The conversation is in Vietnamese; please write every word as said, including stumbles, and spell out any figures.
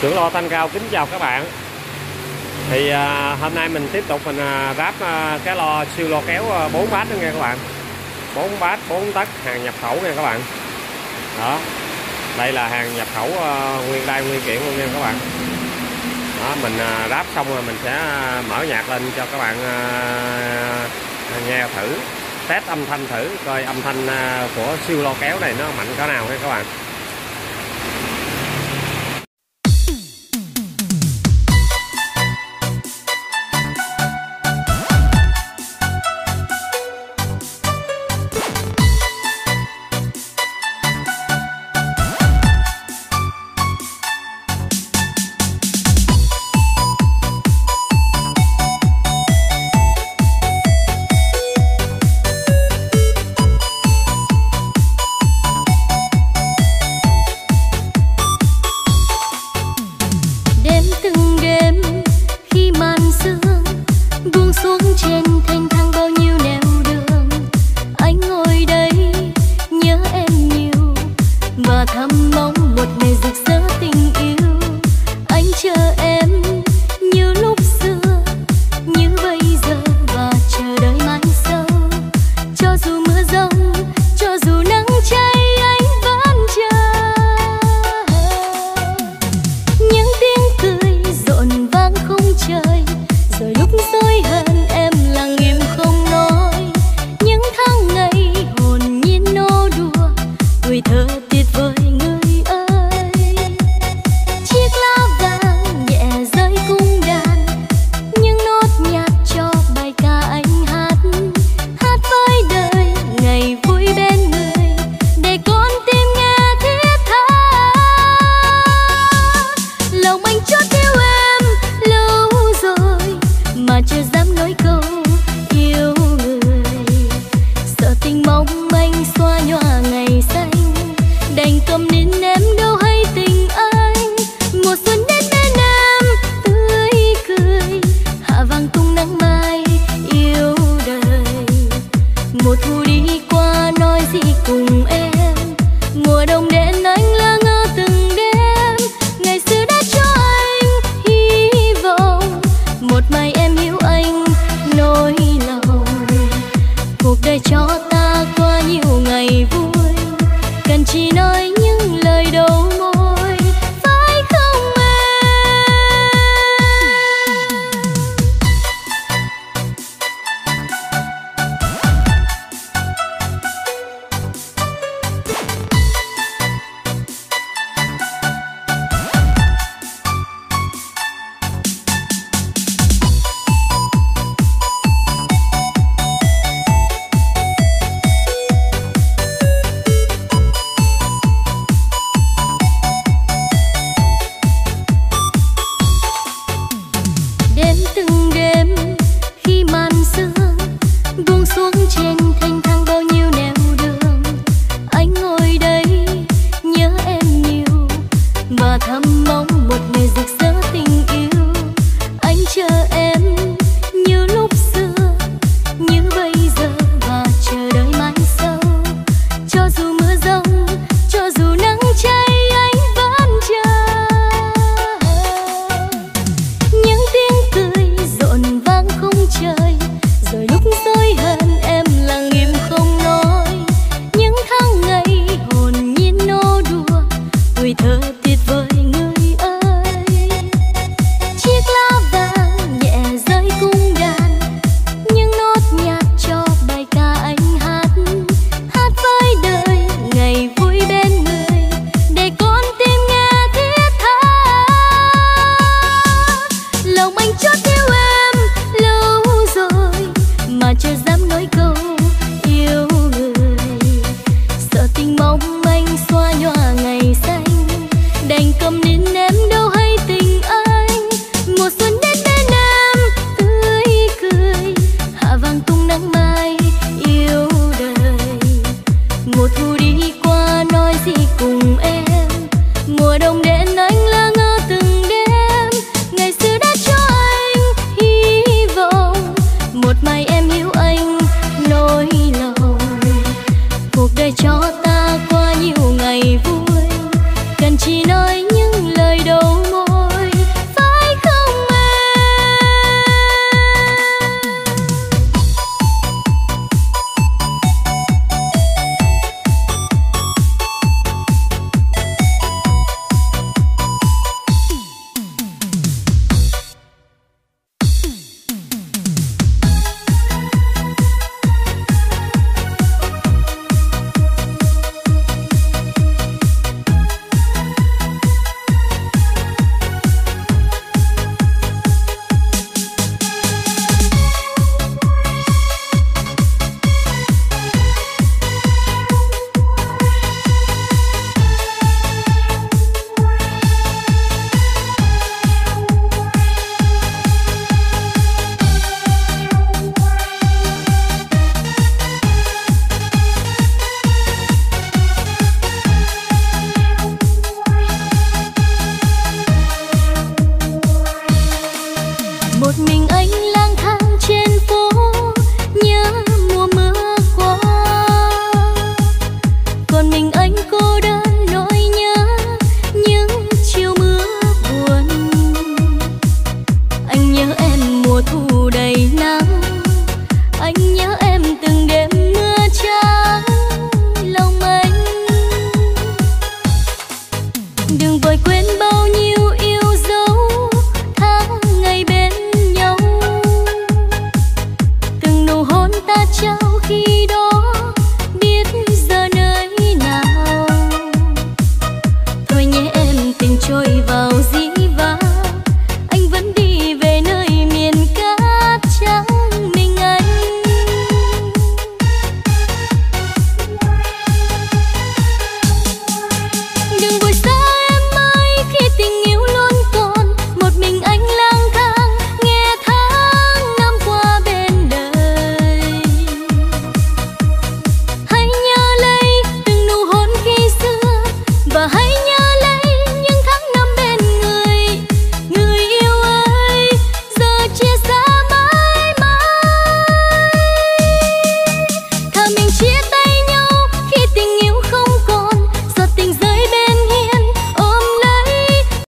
Xưởng Lo Thanh Cao kính chào các bạn. Thì à, hôm nay mình tiếp tục mình à, ráp à, cái lo siêu lo kéo à, bốn bát đó nghe các bạn. bốn bát bốn tấc hàng nhập khẩu nha các bạn. Đó. Đây là hàng nhập khẩu à, nguyên đai nguyên kiện luôn nha các bạn. Đó, mình à, ráp xong rồi mình sẽ mở nhạc lên cho các bạn à, nghe thử, test âm thanh thử coi âm thanh à, của siêu lo kéo này nó mạnh cỡ nào nha các bạn. Cho ta qua nhiều ngày vui, cần chỉ nói những lời đầu quên bao